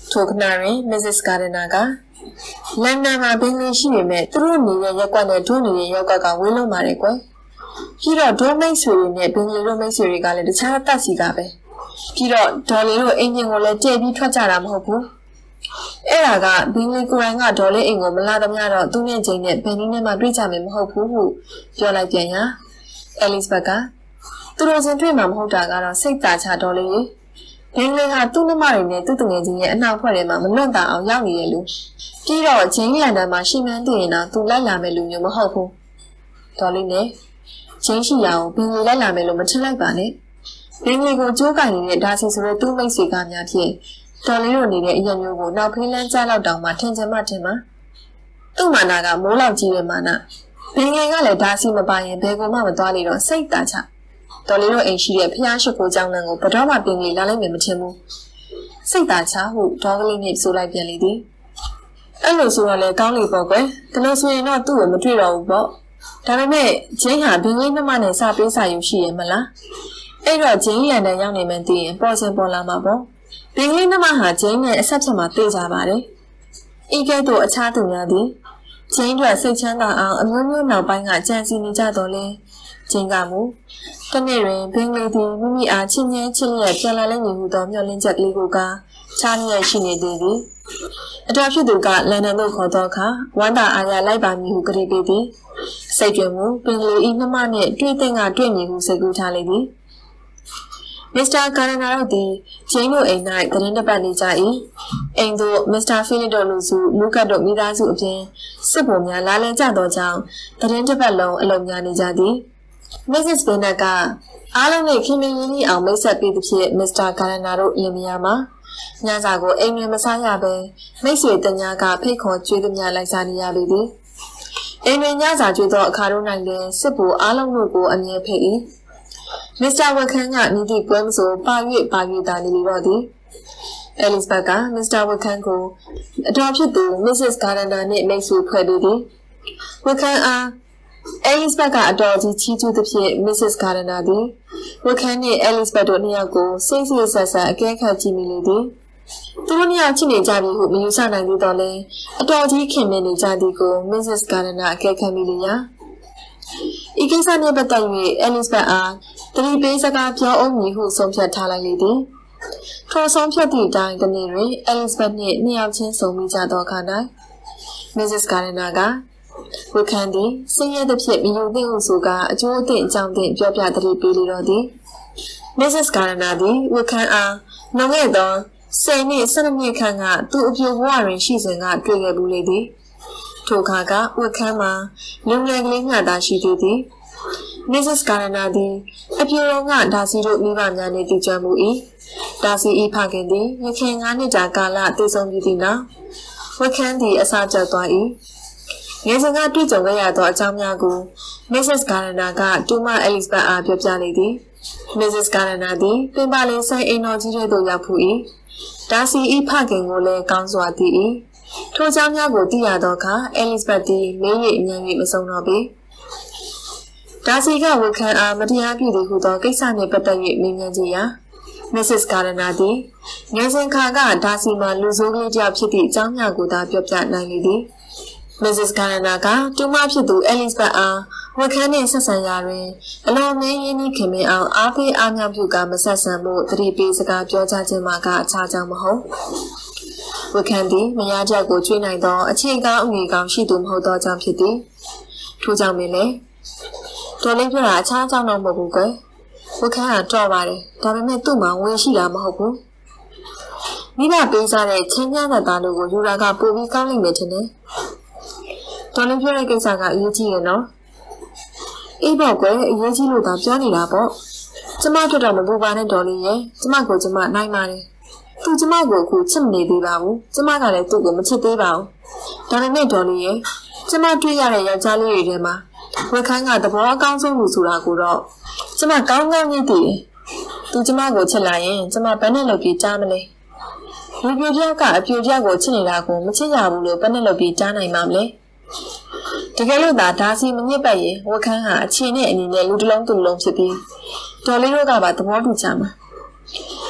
ထိုခဏတွင် Missus Gardner ကလန်ဒန်မှာဘင်္ဂလီရှိပေမဲ့သူတို့နေတဲ့ရက်ကွက်နဲ့ဒုနေတဲ့ရောက်ကကဝေးလုံးပါတယ်ကွယ်ပြီးတော့ဒုမိတ်ဆွေတွေနဲ့ဘင်္ဂလီတို့မိတ်ဆွေတွေကလည်းတခြားတက်စီကပဲပြီးတော့ဒေါ်လေးတို့အင်ဂျင်ကိုလည်းတည့်ပြီးထွက်ကြတာမဟုတ်ဘူးအဲ့ဒါကဘင်္ဂလီကိုရိုင်းကဒေါ်လေးအိမ်ကိုမလာသမျှတော့သူ့နဲ့ချင်းနဲ့ဘယ်နည်းနဲ့မှတွေ့ကြမယ်မဟုတ်ဘူးဟုပြောလိုက်ပြန်ရာအဲလစ်ဘတ်ကသူတို့ချင်းတွေ့မှာမဟုတ်တာကတော့စိတ်သာချဒေါ်လေးရေဘင်္ဂလီကသူ့နှမတွေနဲ့သူ့တငယ်ချင်းရဲ့အနောက်ဖွဲ့ထဲမှာမလွတ်တာအောင်ရောက်နေရလို့ပြီးတော့ဂျင်းလန်ဒန်မှာရှိမှန်းသိရင်တော့သူလိုက်လာမယ်လူမျိုးမဟုတ်ဘူးဒေါ်လေးနဲ့ဂျင်းရှိရအောင်ဘင်္ဂလီလိုက်လာမယ်လို့မထင်လိုက်ပါနဲ့ဘင်္ဂလီကိုကြိုးကင်နေတဲ့ဒါစီဆိုတဲ့သူ့မိတ်ဆွေကများဖြင့်ဒေါ်လေးတို့နေတဲ့အရင်မျိုးကိုနောက်ဖေးလန်းကြားလောက်တောင်မှထင်ချင်မှထင်မှာသူ့မာနာကမိုးလောက်ကြီးတဲ့မာနာဘင်္ဂလီကလည်းဒါစီမပါရင်ဘယ်ကိုမှမသွားလေတော့စိတ်သာချဒေါ်လေးတို့အိမ်ရှိတဲ့ဖျားရှိခိုးကျောင်းလမ်းကိုဘတော်မှပင်ကလေးလာလိုက်မယ်မထင်ဘူးစိတ်သာချဟုဒေါ်ကလေးနဲ့ဆိုလိုက်ပြန်လေသည်အဲ့လိုဆိုတော့လေကောင်းလေပေါ့ကွယ်ဒါလို့ဆိုရင်တော့သူ့ကိုမတွေ့တော့ဘူးပေါ့ဒါပေမဲ့ဂျင်းဟာဘင်္ဂလီနှမနဲ့စပေးစာယူရှိရမလားအဲ့တော့ဂျင်းလန်ဒန်ရောက်နေမှန်းသိရင်ပေါ်စင်ပေါ်လာမှာပေါ့ဘင်္ဂလီနှမဟာဂျင်းနဲ့အဆက်ဖြတ်မှာသိကြပါတယ်ဤကဲ့သို့အခြားသူများသည်ဂျင်းတို့စိတ်ချမ်းသာအောင်အမျိုးမျိုးနောက်ပိုင်းကကြံစည်နေကြတော့လေဂျင်းကမူတနေ့တွင်ဘင်္ဂလီသည်မိမိအားချင်းချင်းချင်းလျက်ပြန်လာလိမ့်မည်ဟုသောမျှော်လင့်ချက်ကလေးကိုကချားလျက်ရှိနေသည်သည်အတော်ဖြစ်သူကလန်ဒန်သို့ခေါ်သောအခါဝမ်းသာအားရလိုက်ပါမည်ဟုကြိပေသည်စိတ်တွင်မူဘင်္ဂလီ၏နှမနှင့်တွေ့တဲ့ကတွေ့မည်ဟုစိတ်ကူးထားလေသည်မစ္စတာကာရနာတို့သည်ဂျင်းတို့အိမ်၌သတင်းတပတ်နေကြ၏အိမ်သို့မစ္စတာဖီလစ်တို့လူစုလူကတ်တို့မိသားစုအပြင်စစ်ဗိုလ်များလာလည်ကြသောကြောင့်သတင်းတပတ်လုံးအလုံးများနေကြသည်မစ္စစ်ဘင်နက်ကအားလုံးနဲ့ခင်မင်းရင်းနှီးအောင်မိတ်ဆက်ပေးသဖြင့်မစ္စတာကာရနာတို့လင်မယားမှာညစာကိုအိမ်တွင်မစားရဘဲမိတ်ဆွေတညာကဖိတ်ခေါ်ကြွေးသမျှလိုက်စားနေရပေသည်အိမ်တွင်ညစာကြွေးသောအခါတို့၌လည်းစစ်ဗိုလ်အားလုံးတို့ကိုအမြဲဖိတ်၏မစ္စတာဝက်ခန်းကနီးသည့်ပွဲမဆိုပါ၍ပါ၍သာနေတော့သည်အဲလစ်ဘတ်ကမစ္စတာဝက်ခန်းကိုအတော်ဖြစ်သူမစ္စစ်ဂါဒနာနှင့်မိတ်ဆွေဖွဲ့ပေးသည်ဝက်ခန်းအားအဲလစ်ဘတ်ကအတော်ကြီးချီးကျူးသဖြင့်မစ္စစ်ဂါဒနာသည်ဝက်ခန်းနှင့်အဲလစ်ဘတ်တို့နှစ်ယောက်ကိုစိတ်စိတ်ဆက်ဆက်အကဲခတ်ကြည့်မိလေသည်သူတို့နှစ်ယောက်ချစ်နေကြပြီဟုမယူဆနိုင်သေးတော့လဲအတော်ကြီးခင်မင်နေကြသည်ကိုမစ္စစ်ဂါဒနာအကဲခတ်မိလေရာဤကိစ္စနှင့်ပတ်သက်၍အဲလစ်ဘတ်အားတတိပေးစကားပြောအောင်မည်ဟုဆုံးဖြတ်ထားလိုက်လေသည်ထိုဆုံးဖြတ်သည့်အတိုင်းတနေ့တွင်အဲလစ်ဘတ်နှင့်နှစ်ယောက်ချင်းဆုံမိကြသောအခါ၌မစ္စစ်ဂါဒနာကဝက်ခန်းသည်ဆင်းရဲသဖြင့်မယူသင့်ဟုဆိုကာအကျိုးအသင့်အကြောင်းသင့်ပြောပြတတိပေးလေတော့သည်မစ္စစ်ဂါဒနာသည်ဝက်ခန်းအားလွန်ခဲ့သောဆယ်နှစ်ဆယ်နှစ်နှစ်ခန့်ကသူ့အပြိုဘဝတွင်ရှိစဉ်ကတွေ့ခဲ့ဘူးလေသည်ထိုအခါကဝက်ခန်းမှာလူငယ်ကလေးငှသာရှိသေးသည်မစ္စစ်ဂါဒနာသည်အပြိုတော်ကဒါစီတို့မိဘများနှင့်တည်ကြမှု၏ဒါစီ၏ဖခင်သည်ရခင်ငါးနှစ်ကြာကာလတည်ဆုံပြီးသည့်နောက်ဝက်ခန်းသည်အစာကျသွား၏ငယ်စဉ်ကတွေ့ကြုံခဲ့ရသောအကြောင်းများကိုမစ္စစ်ဂါဒနာကတူမအဲလစ်ဘတ်အားပြောပြလေသည်မစ္စစ်ဂါဒနာသည်ပင်ပါလီဆိုင်အိမ်တော်ကြီးတို့ရောက်ဖူး၏ဒါစီ၏ဖခင်ကိုလည်းကောင်းစွာသိ၏ထိုအကြောင်းများကိုသိရသောအခါအဲလစ်ဘတ်သည်မင်း၏အမြန်၍မဆုံးတော့ပေဒါစီကဝက်ခန်းအားမတရားပြုသည်ဟုသောကိစ္စနှင့်ပတ်သက်၍မေးမြန်းကြည့်ရာမစ္စစ်ဂါဒနာသည်ငယ်စဉ်ခါကဒါစီမှာလူဆိုးကလေးတစ်ယောက်ဖြစ်သည့်အကြောင်းများကိုသာပြောပြနိုင်လေသည်မစ္စစ်ဂါဒနာကတူမဖြစ်သူအဲလစ်ဘတ်အားဝက်ခန်းနှင့်ဆက်ဆံရာတွင်အလွန်မင်းရင်းနှီးခင်မင်အောင်အားပေးအားမြောက်ပြုကမဆက်ဆံဖို့တတိပေးစကားပြောကြခြင်းမှာကအခြားကြောင့်မဟုတ်ဝက်ခန်းသည်မယားချက်ကိုကျွေးနိုင်သောအခြေကောင်းအငွေကောင်းရှိသူမဟုတ်သောကြောင့်ဖြစ်သည်ထို့ကြောင့်ပင်လည်းတော်လေးပြောတာအခြားကြောင့်တော့မဟုတ်ဘူးကွယ်ဝက်ခန်းကတော့ပါတယ်ဒါပေမဲ့သူ့မှာဝင်ရှိတာမဟုတ်ဘူးမိဘပေးစားတဲ့ချင်းညာတဲ့သားတို့ကိုယူရာကပို့ပြီးကောင်းလိမ့်မယ်ထင်တယ်တော်လေးပြောတဲ့ကိစ္စကအရေးကြီးရဲ့နော်အေးပေါ့ကွယ်အရေးကြီးလို့သာပြောနေတာပေါ့ကျမတို့တော့မပူပါနဲ့တော်လေးရဲ့ကျမကိုကျမနိုင်ပါတယ်သူကျမကိုအခုချစ်မနေသေးပါဘူးကျမကလည်းသူ့ကိုမချစ်သေးပါဘူးဒါပေမဲ့တော်လေးရဲ့ကျမတွေ့ရတဲ့ယောက်ျားလေးတွေထဲမှာဝက်ခန်းကသဘောအကောင်းဆုံးလူဆိုတာကိုတော့ကျမကောင်းကောင်းသိတယ်သူကျမကိုချစ်လာရင်ကျမဘယ်နဲ့လုပ်ပြီးကြားမလဲလူပြိုပြောက်ကအပြိုပြောက်ကိုချစ်နေတာကိုမချစ်ရဘူးလို့ဘယ်နဲ့လုပ်ပြီးကြားနိုင်မှာမလဲတကယ်လို့သာဒါစီမညစ်ပတ်ရင်ဝက်ခန်းဟာအခြေနဲ့အနေနဲ့လူတစ်လုံးသူ့လုံးဖြစ်ပြီးတော်လေးတို့ကပါသဘောတူကြမှာ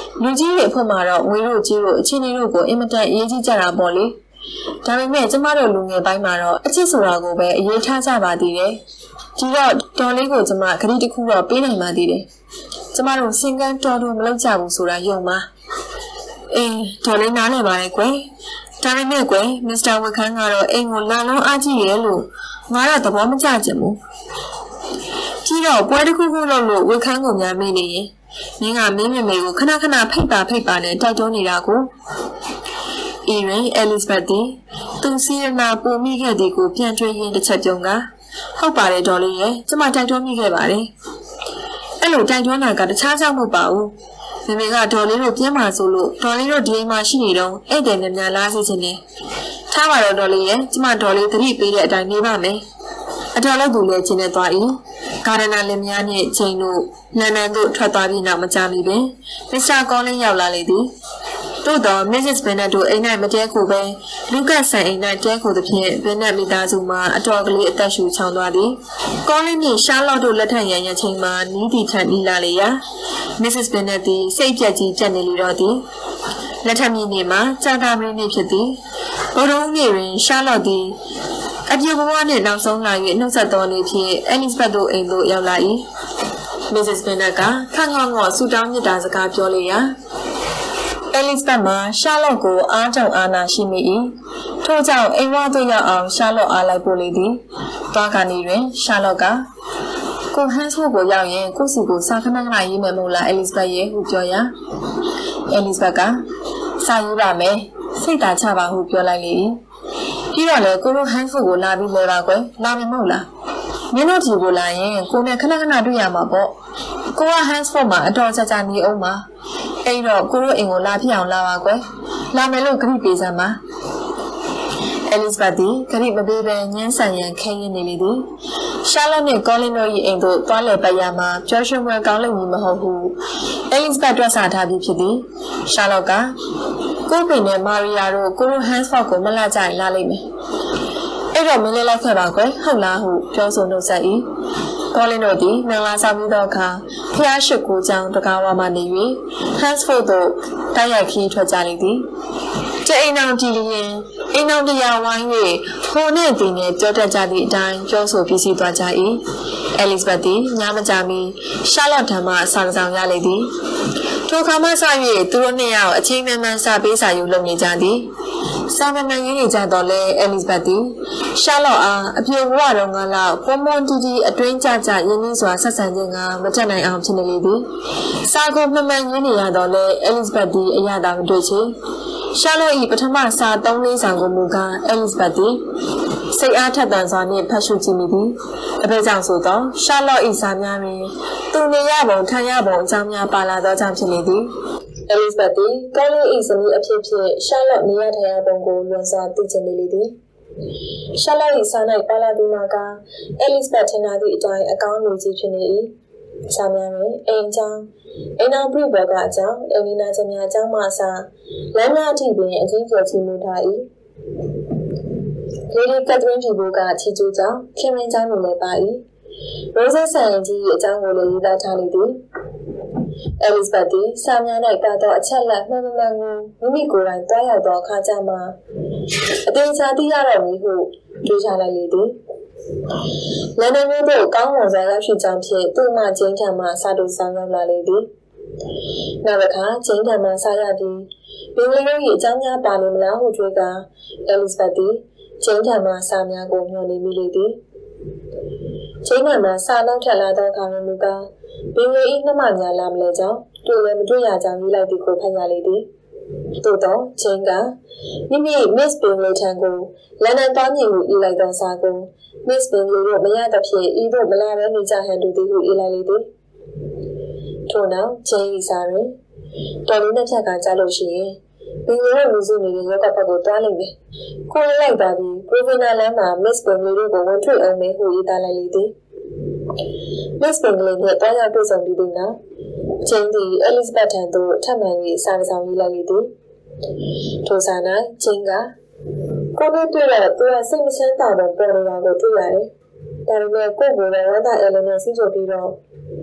လူကြီးတွေဖွင့်မှာတော့ငွေတို့ကြီးတို့အချင်းချင်းတို့ကိုအင်မတန်အရေးကြီးကြတာပေါ့လေဒါပေမဲ့ကျမတို့လူငယ်ပိုင်းမှာတော့အချစ်ဆိုတာကိုပဲအရေးထားကြပါသေးတယ်ဒီတော့တော်လေးကိုကျမခရီးတစ်ခုတော့ပေးနိုင်ပါသေးတယ်ကျမတို့စင်ကန်းတော်တို့မလုပ်ကြဘူးဆိုတာယုံပါအေးတော်လေးနားလည်ပါတယ်ကွယ်ဒါပေမဲ့ကွယ်မစ္စတာဝက်ခန်းကတော့အိမ်ကိုလာလုံးအားကြီးရဲလို့ငါတော့သဘောမကျချင်ဘူးကြီးတော့ပွဲတစ်ခုခုလုပ်လို့ဝက်ခန်းကိုများမေးနေရင်မင်းကမင်းမမေကိုခဏခဏဖိတ်ပါဖိတ်ပါနဲ့တိုက်တွန်းနေတာကိုအီရင်အဲလစ်ဘတ်တီသူစီရနာပုံမိခဲ့တဲ့ကိုပြန်တွေ့ရင်တစ်ချက်ကြုံကဟုတ်ပါတယ်ဒေါ်လေးရဲ့ကျမတိုက်တွန်းမိခဲ့ပါတယ်အဲ့လိုတိုက်တွန်းတာကတခြားကြောင့်မဟုတ်ပါဘူးမမေကဒေါ်လေးတို့ပြင်းပါဆိုလို့ဒေါ်လေးတို့ဒီအိမ်မှာရှိနေတော့ဧည့်သည်များများလာစေချင်တယ်ထားပါတော့ဒေါ်လေးရဲ့ကျမဒေါ်လေးသတိပေးတဲ့အတိုင်းနေပါမယ်အတော်လောက်သူလည်းချင်းနဲ့သွား၏ကာရနာလင်များနဲ့ချိန်တို့လန်ဒန်သို့ထွက်သွားပြီးနောက်မကြာမီပင်မစ္စတာကောလင်းရောက်လာလေသည်တို့တော့ မစ္စစ်ဘန်နက်တို့အိမ်၌မတဲခုပဲလူကတ်ဆန်အိမ်၌တဲခုသဖြင့်ဘန်နက်မိသားစုမှာအတော်ကလေးအသက်ရှူချောင်းသွားသည်ကောလင်းနှင့်ရှာလော့တို့လက်ထပ်ရန်ရချိန်မှာနီးတီထန်နီးလာလေရာမစ္စစ်ဘန်နက်သည်စိတ်ပြက်ကြီးကြက်နေလေတော့သည်လက်ထပ်မြင့်နေမှာကြာတာမင်းနေဖြစ်သည်ဘုံတော်နေ့တွင်ရှာလော့သည်အပြူဘဝနှင့်နောက်ဆုံးလာ၍နှုတ်ဆက်တော်နေဖြင့်အဲလစ်ဘတ်တို့အိမ်သို့ရောက်လာ၏မစ္စစ်ဘန်နက်ကခန့်ငေါငေါဆူတောင်းမြတ်တာစကားပြောလေရာအဲလစ်ဘတ်မှာရှာလော့ကိုအားကြောင့်အာနာရှိမိ၏ထို့ကြောင့်အိမ်ဝါသို့ရောက်အောင်ရှာလော့အားလိုက်ပို့လေသည်သွားကနေတွင်ရှာလော့ကကိုဟန်စ်ဖို့ကိုရောက်ရင်ကိုစီကိုစာခဏခဏရေးမယ်မဟုတ်လားအဲလစ်ဘတ်ရဲ့ဟုပြောရာအဲလစ်ဘတ်ကစာရေးပါမယ်စိတ်သာချပါဟုပြောလိုက်လေ၏ပြီးတော့လေကိုတို့ဟန်စ်ဖို့ကိုလာပြီးလဲပါကွယ်လာမယ်မဟုတ်လားမင်းတို့ဒီကိုလာရင်ကိုနဲ့ခဏခဏတွေ့ရမှာပေါ့ကိုကဟန်စ်ဖို့မှာအတော်ကြာကြာနေအောင်ပါအဲ့တော့ကိုတို့အိမ်ကိုလာဖြစ်အောင်လာပါကွယ်လာမယ်လို့ဂရိပေးစမ်းပါအဲလစ်ဘတ်သည်ဂရိမပေးဘဲညှင်းဆန်ရန်ခဲရင်းနေလေသည်ရှာလော့နဲ့ကောလင်းတို့၏အိမ်သို့သွားလည်ပတ်ရမှာပျော်ရွှင်ပွဲကောင်းလိမ့်မည်မဟုတ်ဟုအဲလစ်ဘတ်တွက်ဆထားပြီးဖြစ်သည်ရှာလော့ကကိုပင်နဲ့မာရီယာတို့ကိုတို့ဟန်စ်ဖော့ကိုမလာကြရင်လာလိမ့်မယ်အဲ့တော့မင်းလေးလိုက်ခဲ့ပါကွယ်ဟုတ်လားဟုပြောဆိုနှုတ်ဆက်၏ကောလင်းတို့သည်မင်္ဂလာဆောင်ပြီးသောအခါဖျားရှိခိုးကြောင်းတကားဝါမှနေ၍ဟန်စ်ဖော့တို့တိုက်ရိုက်ခီးထွက်ကြလေသည်ကျအိမ်အောင်ကြည့်လျင်အိမ်အောင်တရားဝိုင်း၍ဟိုနဲ့ဒီနဲ့ပြောတတ်ကြသည့်အတိုင်းပြောဆိုပြစီသွားကြ၏အဲလစ်ဘတ်သည်ညမကြမီရှာလော့ထံမှဆောင်းဆောင်ရလေသည်ထိုခါမှစ၍သူတို့နှစ်ယောက်အချင်းမှန်မှန်စာပေးစာယူလုပ်နေကြသည်စာမမှန်ရင်းနေကြတော့လဲအဲလစ်ဘတ်သည်ရှာလော့အားအပြေဘဝတော်ကလောက်ကွန်မွန်တီတီအတွင်းကြကြရင်းနှီးစွာဆက်ဆံခြင်းကမတက်နိုင်အောင်ဖြစ်နေလေသည်စာကိုမှန်မှန်ရင်းနေရတော့လဲအဲလစ်ဘတ်သည်အရသာမတွေ့ချေရှာလော့၏ပထမစာသုံးလေးဆောင်ကိုမူကားအဲလစ်ဘတ်သည်စိတ်အားထက်သန်စွာနှင့်ဖတ်ရှုကြည့်မိသည်အဖေကြောင့်ဆိုသောရှာလော့၏စာများတွင်သူနေရပုံထိုင်ရပုံအကြောင်းများပါလာသောကြောင့်ဖြစ်နေသည်အဲလစ်ဘတ်သည်ကောင်းလေး၏ဇနီးအဖြစ်ဖြင့်ရှာလော့နေရထိုင်ရပုံကိုလွန်စွာသိချင်နေလေသည်ရှာလော့၏စာ၌ပါလာသည်မှာကအဲလစ်ဘတ်ထင်သာသည့်အတိုင်းအကောင်းလူကြီးဖြစ်နေ၏စာများတွင်အိမ်အကြောင်းအိမ်အောင်ပြဘောကအကြောင်းအိမ်နီနာချင်းများအကြောင်းမှအစလမ်းများအထိပင်အကြီးကျယ်ကြီးမှုထား၏လေဒီကက်သရင်းပြည်ဘောကချီကျူးကြောင့်ခင်မင်းကြောင်းလိုလည်းပါ၏ရိုးစဆန်ရင်ကြီးအကြောင်းကိုလည်းရေးသားထားလေသည်အဲလစ်ဘတ်သည်စာများ၌ပါသောအချက်လက်မှန်မှန်ကိုမိမိကိုယ်တိုင်တွားရောက်သောအခါကျမှအသေးချာသိရတော့မည်ဟုတွေးချလိုက်လေသည်လန်ဒန်မြို့သို့ကောင်းမွန်စွာရောက်ရှိကြောင်းဖြင့်သူ့မှကျင်းထံမှစာတူဆောင်ရောက်လာလေသည်နောက်တစ်ခါကျင်းထံမှစာရသည်ဘင်္ဂလီတို့၏အကြောင်းများပါနေမလားဟုတွေးကအဲလစ်ဘတ်သည်ကျင်းထံမှစာများကိုမျှော်နေမိလေသည်ကျင်းထံမှစာလုံးထက်လာသောအခါမှမူကားဘင်္ဂလီ၏နှမများလာမလဲကြောင်းတွေ့လည်းမတွေ့ရကြောင်းရေးလိုက်သည်ကိုဖတ်ရလေသည်သို့တော့ကျင်းကမိမိမစ်ဘင်္ဂလီထံကိုလန်ဒန်သွားမည်ဟုရေးလိုက်သောစာကိုမစ်ဘင်္ဂလီတို့မရသဖြင့်ဤသို့မလာဘဲနေကြဟန်တူသည်ဟုရေးလိုက်လေသည်ထို့နောက်ကျင်း၏စာတွင်တော်လေးနှစ်ဖြတ်ကကြားလို့ရှိရင်ဘင်္ဂလီတို့လူစုနေတဲ့ရောဂါဘက်ကိုတွားလိုက်မယ်ကိုလေးလိုက်ပါပြီးပရိုဗီနာလမ်းမှာမစ်ဘင်္ဂလီတို့ကိုဝန်ထွက်အောင်မယ်ဟုရေးသားလိုက်လေသည်မစ်ဘင်္ဂလီနဲ့တွားရောက်တွေ့ဆုံပြီးတဲ့နောက်ကျင်းသည်အဲလစ်ဘတ်ထံသို့ထပ်မံ၍စာဆောင်ရေးလိုက်လေသည်ထိုစာ၌ကျင်းကကိုနဲ့တွေ့တော့သူကစိတ်မချမ်းသာတော့ပေါ်နေတာကိုတွေ့ရတယ်။ဒါပေမဲ့ကိုကိုယ်ကဝမ်းသာအဲလနဲ့စီးကြပြီးတော့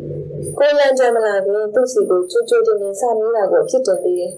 Cô lan cho mà là cái tu sĩ của chú chú thì sao mới là củaဖြစ်တယ်đi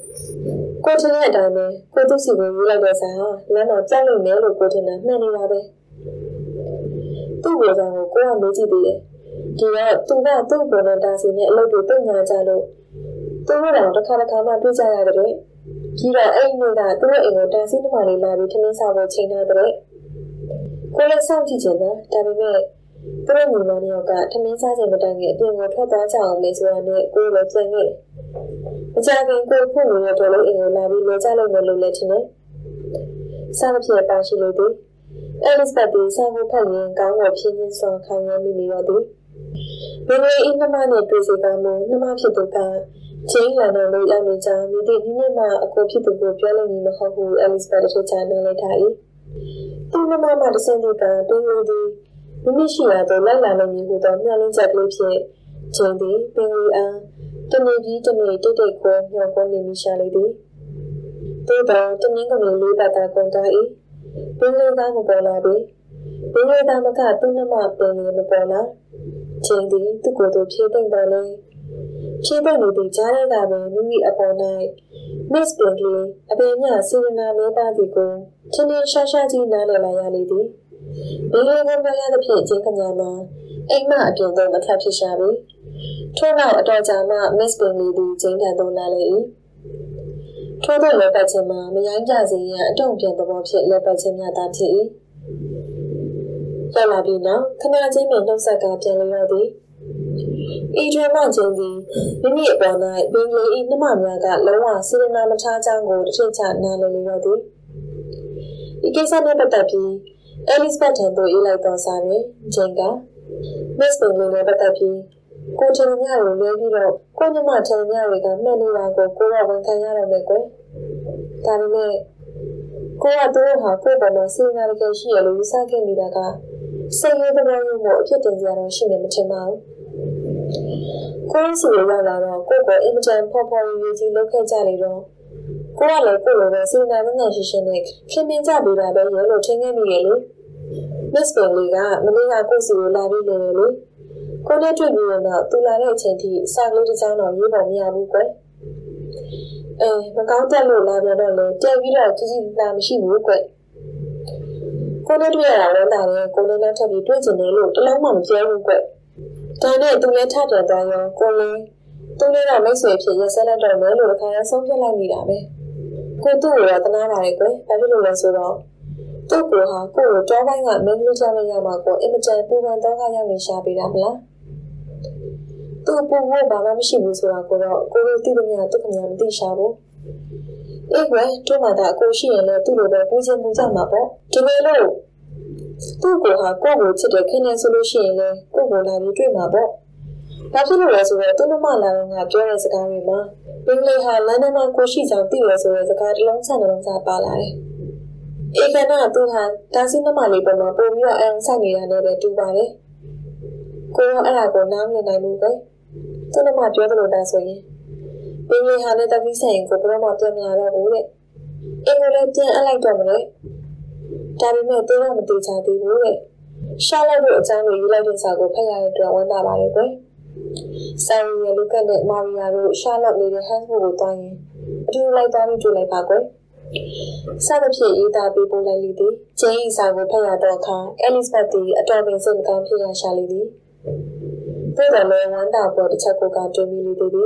cô thân lạiတိုင်းပဲကိုသူစီကိုယူလိုက်တဲ့ဆာလမ်းတော့ကြောက်လို့နေလို့ကိုထင်တာမှန်နေတာပဲသူ့ကိုယ်ဆောင်ကိုကိုကမေးကြည့်သေးတယ်ဒီတော့သူကသူ့ပေါ်နဲ့ဒါစီနဲ့အလုပ်တွေတုံ့ညာကြလို့သူတို့တော့တစ်ခါတစ်ခါမှတွေ့ကြရတယ်ပြီးတော့အဲ့ဒီကသူတို့အိမ်ကိုဒါစီနှမလေးလာပြီးထမင်းစားဖို့ချိန်ထားတဲ့ကိုလည်းစောင့်ကြည့်ချင်တယ်ဒါပေမဲ့သူတို့ညီမနှစ်ယောက်ကထမင်းစားချိန်မတိုင်ခင်အပြင်ကိုထွက်သွားကြအောင်လေဆိုတာနဲ့ကိုလည်းကြံခဲ့တယ်အကြခင်ကိုခုလိုရတော့အိမ်ကိုလာပြီးလဲကြလို့မလို့လဲထင်တယ်စားမဖြစ်ပါရှိလို့ဒီအဲလစ်ဘတ်ဒီစားဖို့ဖက်ရင်ကောင်းတော့ဖြင်းချင်းစွာခံရမိနေတော့ဒီဘယ်လိုအင်းနှမနဲ့တွေ့စေကောင်းလို့နှမဖြစ်သူကချင်းလာတော့လို့ရနေကြမိတဲ့ဒီနေ့မှအကိုဖြစ်သူကိုပြောလို့မဟုတ်ဘူးအဲလစ်ဘတ်တို့ချာနေလိုက်တာ၏သူနှမမှတစ်စင်းသူကတင်းလို့ဒီမိမိရှိရတော့လိုက်လာလို့မျိုးတော့မျှလင်းချက်ကလေးဖြစ်ချင်းဒီပင်ဝီအားတနေ့ကြီးတနေ့တိတ်တိတ်ကိုညောကုန်နေမိရှာလေးဒီတို့တော့တနင်္ဂနွေလေးပတ်တာကုန်တာ၏ပင်လေးသားမပေါ်လာပြီပင်လေးသားမကသူ့နှမပင်လေးမပေါ်လာချင်းဒီသူ့ကိုယ်သူဖြည့်သိမ့်တော်လဲဖြည့်သိမ့်နေတဲ့ကြားရတာပဲမိမိအပေါ်၌ Miss Pinkley အပင်ညစီရနာမဲပါသည်ကိုချင်းချင်းရှာရှာကြီးနားလည်လာရလေသည်ပင်လေးကမရတဲ့ဖြစ်ချင်းကညာမှာအိမ်မအပြင်သို့မထပ်ဖြစ်ရှာပြီထို့နောက်အတော်ကြာမှ Miss Pinkley သည်ကျင်းထန်သို့လာလေ၏ထို့သောလက်ပတ်ချင်းမှာမရိုင်းကြစေရန်အတုံ့ပြန်သဘောဖြင့်လက်ပတ်ချင်းများသာဖြစ်၏ရောက်လာပြီးနောက်ခဏချင်းပင်နှုတ်ဆက်ကပြန်လျော့သည်ဤကျွမ်းမချင်းသည်မိမိအပေါ်၌ပင်လေး၏နှမများကလုံးဝစေရနာမထားကြောင်းကိုတစ်ထစ်ချနားလည်လျော့သည်ဤကိစ္စနဲ့ပတ်သက်ပြီးအဲလစ်ဘတ်ထံသို့အေးလိုက်သောစာတွင်ဂျင်က Miss Pinkley နဲ့ပတ်သက်ပြီးကိုထင်မြကိုလဲပြီးတော့ကိုညမထင်မြတွေကမှန်နေတာကိုကိုကဝန်ခံရတော့မယ်ကွယ်ဒါပေမဲ့ကိုကသူတို့ဟာကိုယ်ပေါ်မှာစေနာတကယ်ရှိရလို့ယူဆခဲ့မိတာကစိတ်ရတဲ့ဘဝမျိုးအဖြစ်တင်ကြတော့ရှိနေမထင်ပါဘူးကိုယ်စီရောက်လာတော့ကိုကိုအင်မတန်ဖော်ဖော်ရည်ကြီးလုပ်ခဲ့ကြလေတော့ကိုကလည်းကိုလိုပဲစေနာငငယ်ရှိရှိနဲ့ခင်မင်ကြပေးတာပဲရလို့ထင်ခဲ့မိရဲ့လေ Miss Pinkley ကမနေ့ကကိုစီကိုလာပြီးလေလေကိုနဲ့တွေ့ပြီးတော့သူလာတဲ့အချိန်ထိစာကလေးတစ်စောင်းတော့ရေးပေါ်မရဘူးကွယ်အဲမကောင်းတက်လို့လာပြန်တော့လေတက်ပြီးတော့ကြီးကြီးလာမရှိဘူးကွယ်ကိုနဲ့တွေ့ရတာလည်းတာတယ်ကိုနဲ့လည်းထပ်ပြီးတွေ့ကျင်တယ်လို့တလုံးမှမပြောဘူးကွယ်ဒါနဲ့သူလည်းထပ်တယ်သွားရောကိုလည်းသူနဲ့တော့မိတ်ဆွေဖြစ်ရဆက်လက်တော့မယ်လို့တခါရဆုံးဖြတ်လိုက်မိတာပဲကိုသူ့ကိုတော့တနာပါတယ်ကွယ်ဘာဖြစ်လို့လဲဆိုတော့သူ့ကိုဟာကိုကိုတောပိုင်းကမင်းကလေးကြောင့်ရမှာကိုအင်မတန်ပူပန်တော့ခါရောက်နေရှာပေးတာမလားသူ့ပုံဝဘာမှမရှိဘူးဆိုတော့ကိုတော့ကိုလိုတိတမသူ့ခင်ဗျာမသိရှာဘူးအေးကွယ်တို့မှသာအကိုရှိရင်လည်းသူ့လိုပဲပူချင်းပူကြမှာပေါ့ဒီလိုလို့သူ့ကိုဟာကိုကိုချစ်တယ်ခင်နေဆိုလို့ရှိရင်လည်းကိုကိုလာပြီးတွေ့မှာပေါ့ဘာဖြစ်လို့လဲဆိုတော့သူ့မမလာတော့ငါပြောတဲ့စကားတွေမှာပင်လေးဟာလမ်းထဲမှာကိုရှိဆောင်သိရဆိုတဲ့စကားတစ်လုံးဆက်နှလုံးစားပါလာတယ်အေကနာသူဟာတာစီနမလေးပေါ်မှာပုံပြီးတော့အအောင်ဆိုင်နေတာနဲ့ပဲတူပါတယ်ကိုရောအဲ့ဒါကိုနားမလည်နိုင်ဘူးပဲသူ့နမပြောသလိုတာဆိုရင်ပင်လေးဟာလည်းတပီးဆိုင်ကိုဘယ်တော့မှပြန်မလာတော့ဘူးတဲ့အင်္ဂလိပ်ပြန်အလိုက်တော့မလဲဒါပေမဲ့သူတော့မသိချသေးဘူးတဲ့ရှာလိုက်တို့အကြောင်းကိုရေးလိုက်တဲ့စာကိုဖတ်ရတဲ့အတွက်ဝမ်းသာပါတယ်ကွယ်ဆာရီယာလူကနဲ့မာရီယာတို့ရှာလော့နေတဲ့ဟန်ဖို့ကိုတွားရင်အတူလိုက်သွားပြီးတွေ့လိုက်ပါကွယ်စသဖြင့်ရေးသားပေးပို့လိုက်လေသည်ကျင်းဤစာကိုဖတ်ရတော့အခါအဲလစ်ဘတ်သည်အတော်ပင်စိတ်မကောင်းဖြစ်ရရှာလေသည်သို့တော်လည်းဝမ်းသာပေါ်တစ်ချက်ကိုကတွင်မိလေသည်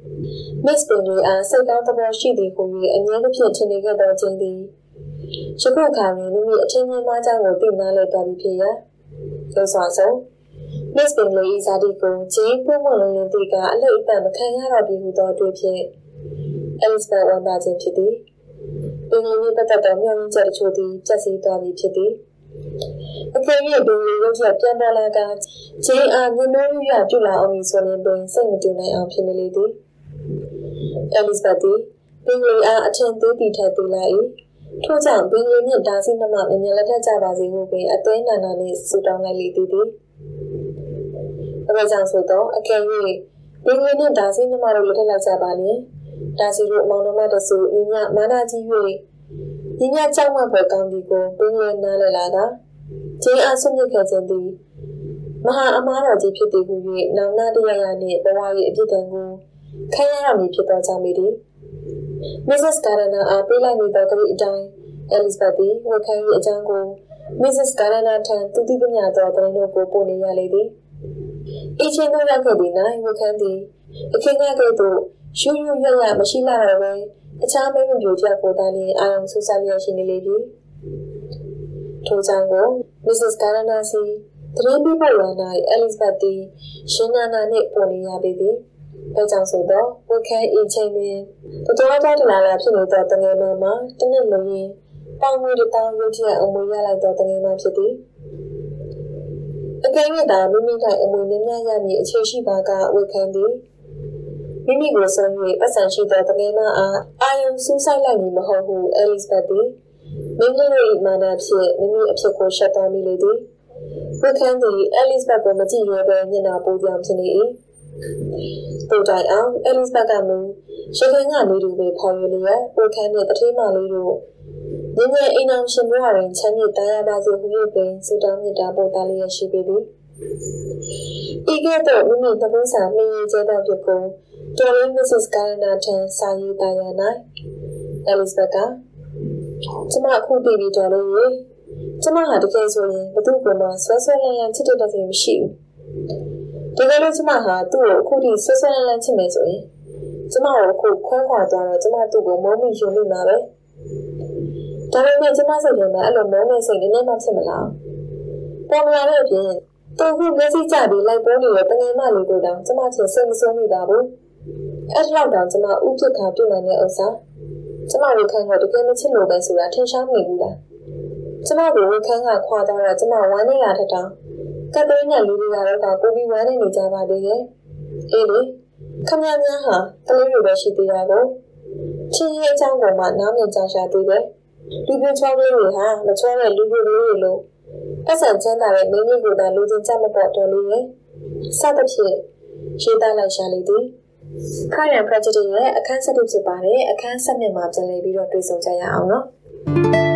Miss Pinkley အားစိတ်ကောင်းသဘောရှိသည်ဟု၍အမြဲတမ်းထင်နေခဲ့သောခြင်းသည်ယခုအခါတွင်မိမိအထင်မြင်မှကြောင့်ကိုသိနာလဲတော်ပြီဖြစ်ရာသို့စွာဆို Miss Pinkley ၏ဇာတိကိုကျင်းပွင့်ပွင့်လင်းလင်းသိကအလိပ်အပံမခံရတော့ပြီဟုသောတွေ့ဖြင့် Elizabeth ဝန်သားခြင်းဖြစ်သည်ပင်လင်းပတ်သက်သောမျှော်လင့်ချက်တချို့သည်ကျက်စီးသွားပြီဖြစ်သည်အကယ်၍ပင်လင်းရုပ်ချက်ပြန်ပေါ်လာကကျင်းအားညှိနှိုးရပြုလာအောင်ဆိုရင်ပင်စိတ်မတူနိုင်အောင်ဖြစ်နေလေသည် Elizabeth သည်ပင်လင်းအားအထင်သေးသည်ထက်သေးလာ၏ထို့ကြောင့်ပင်လင်းနှင့်ဒါစီနှမမြင်မြင်လက်ထပ်ကြပါစေဟုပင်အသွင်းနာနာနှင့်ဆူတောင်းလိုက်လေသည်သည်အမေကြောင့်ဆိုတော့အကယ်၍ပင်လင်းနှင့်ဒါစီနှမတို့လက်ထပ်လိုက်ကြပါလျင်ဒါစီတို့မောင်နှမတဆူညီမမာနာကြီး၍ညီမကြောက်မှပဲကောင်းသည်ကိုပင်လင်းနားလည်လာကကျင်းအားဆွမြစ်ခဲ့ခြင်းသည်မဟာအမားတော်ကြီးဖြစ်တည်ဟူ၍နောင်နာတရားရနှင့်ဘဝ၏အပြစ်ဒဏ်ကိုခံရမည်ဖြစ်သောကြောင့်ပေသည် Missus Gardner အားပေးလိုက်မိသောကတိအတိုင်း Elizabeth သည်ဝန်ခံ၏အကြောင်းကို Missus Gardner ထံသူသိသမျှသောသတင်းတို့ကိုပို့နေရလေသည်အချင်းတို့ရောက်ခဲ့သည့်၌ဝန်ခံသည်အခင်းကကဲ့သို့ရှူးရှူးရွရွမရှိလာတော့ဘဲအခြားမိမမျိုးတယောက်ကိုသာလျှင်အာရုံစူးစိုက်ရရှိနေလေပြီထိုကြောင့်ကို Missus Gardner စီသတင်းပေးပို့ရ၌ Elizabeth သည်ရှင်နာနာနှင့်ပို့နေရပေသည်ဒါကြောင့်ဆိုတော့ဝန်ခံအချင်းတွင်တော်တော်တော်တလာလာဖြစ်နေသောတငယ်မမှာတနည်းလုံးရင်ပေါင်မူတတောင်းရုပ်ချအမွေရလိုက်သောတငယ်မဖြစ်သည်အကယ်၍သာမိမိကအမွေများများရမည်အခြေရှိပါကဝန်ခံသည်မိမိကိုဆုံး၍ပတ်စံရှိသောတငယ်မအားအာယုံစူးစိုက်လိုက်မည်မဟုတ်ဟု Elizabeth သည်မိမိတို့၏မာနဖြင့်မိမိအဖြစ်ကိုရှက်သွားမိလေသည်ဝန်ခံသည် Elizabeth ကိုမကြည့်ရဘဲမျက်နှာပိုးပြောင်ဖြစ်နေ၏တို့တိုင်အောင် Elizabeth ကမူရှခင်ကနေသူပဲဖော်ရလျက်ဝန်ခံနှင့်တထေးမလေးတို့ညဉ့်ညံအိမ်အောင်ရှင်ဘဝတွင်ချမ်းမြေ့တရားပါစေဟု၍ပင်ဆုတောင်းမြတ်တာပို့သားလျက်ရှိပေသည်ဤကဲ့သို့မိမိသဘောစာမြင်ရကျသောဖြစ်ကိုတော်လေး Missus Gardner ထံစာရေးသားရ၌Elizabeth ကကျမအခုတည်ပြီးတော်လေးရေကျမဟာတကယ်ဆိုရင်ဘသူ့ကိုမှဆွဲဆွဲလန်းလန်းချစ်တဲ့တကယ်မရှိဘူးဒီကလေးကျမဟာသူ့ကိုအခုထိဆွဲဆွဲလန်းလန်းချစ်မယ်ဆိုရင်ကျမကိုအခုခွဲခွာသွားတော့ကျမသူ့ကိုမုန်းမိယူမိမှာပဲဒါပေမဲ့ကျမစိတ်ထဲမှာအဲ့လိုမုန်းတဲ့စိတ်နည်းနည်းမှဖြစ်မလားပေါ်လာတဲ့အပြင်သူ့ကိုမျက်စိကျပြီးလိုက်ပေါ်နေတဲ့တငယ်မလေးကိုတောင်ကျမချင်စိတ်မဆိုးမိပါဘူးအဲ့လောက်တောင်ကျမဥပ္ပခါပြုနိုင်တဲ့ဥစ္စာကျမတို့ခံတော့တကယ်မချစ်လို့ပဲဆိုတာထင်ရှားမိဘူးလားကျမတို့ဝခန်းကခွာသွားတော့ကျမဝမ်းနေရတဲ့တောင်ကပ်ပေးနဲ့လူတွေကတော့ကိုပြီးဝမ်းနေနေကြပါသေးတယ်အေးလေခမများများဟာကလေးတွေပဲရှိသေးတာကိုချင်းရဲ့အကြောင်းကမှနားမြင်ကြရှာသေးတယ်လူပြချောလေးတွေဟာမချောတဲ့လူပြလေးတွေလို့ပတ်စံချမ်းသာတဲ့မိန်းကလေးကိုသာလူချင်းကြမပေါ်တော်လေးရဲ့စသဖြင့်ရေးသားလိုက်ရှာလေသည် Pride and Prejudice ရဲ့အခန်းဆက်ဖြစ်ပါတယ်အခန်းဆက်မြင့်မှာပြန်လည်ပြီးတော့တွေ့ဆုံကြရအောင်နော်